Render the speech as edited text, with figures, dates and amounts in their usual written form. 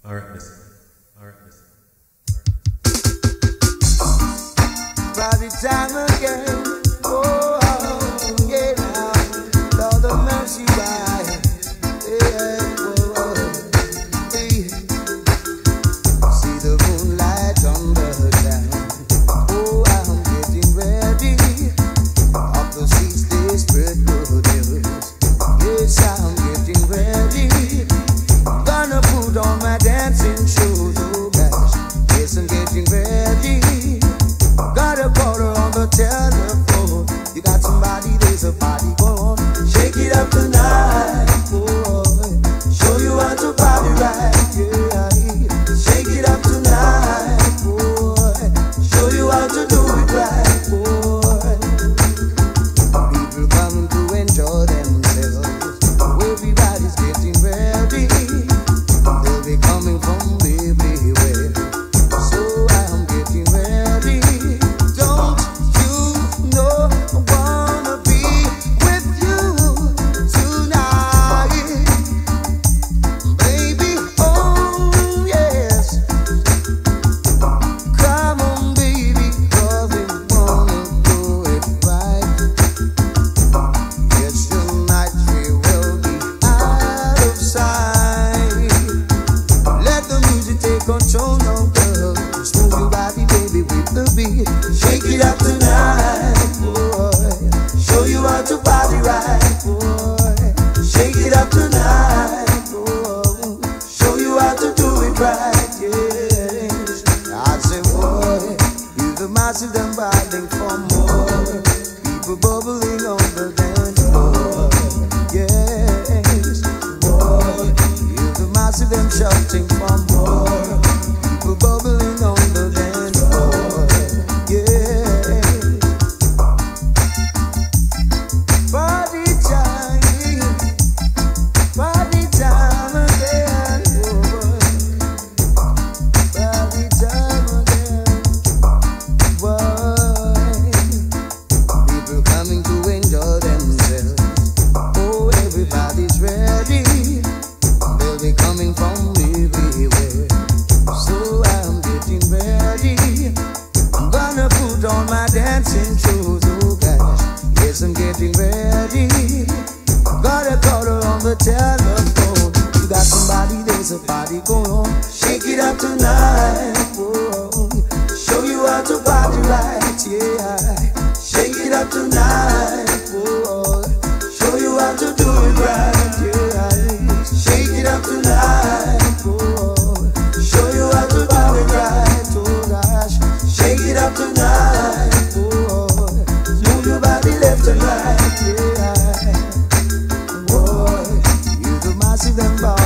Alright, listen. Alright, listen. Party time again. Oh, yeah, now. Lord of mercy, why? Yeah, oh, hey. See the moonlight on the ground. Oh, I'm getting ready. Up the seas they spread good news. Yes, I'm getting ready. Gonna put on my dancing shoes. Oh gosh, yes, I'm getting ready. Got a caller on the telephone. You got somebody, there's a party going on. Shake it up tonight, boy. Show you how to party right, yeah. Shake it up tonight, boy. Show you how to do it right, boy. People coming to enjoy themselves. Everybody's getting ready. They'll be coming from everywhere. So I'm getting ready. Don't you know I wanna be with you tonight, baby? Oh yes. Come on, baby, 'cause we wanna do it right. Yes, tonight we will be out of sight. Let the music take control now, girl. Just move your body, baby, with the beat. Shake it up tonight, boy. Show you how to party right, boy. Shake it up tonight, boy. Show you how to do it right, yes. I say, boy, you the massive them battling for more. People bubbling on the dance floor, yes. Boy, you the massive them shouting for more. People bubbling on the dance floor, yes. Party time again, boy. Party time again. Boy, people coming to enjoy themselves. Oh, everybody's ready. They'll be coming from everywhere. So I'm getting ready. I'm gonna put on my dancing shoes. Oh gosh, yes, I'm getting ready. Got a caller on the telephone. You got somebody, there's a party going on. Shake it up tonight, whoa. Show you how to party right, yeah. Shake it up tonight, whoa. Show you how to do it right, yeah. Shake it up tonight, whoa. Show you how to do it right, oh gosh. Shake it up tonight, whoa. Move your body left and right, yeah. Boy, you the massive and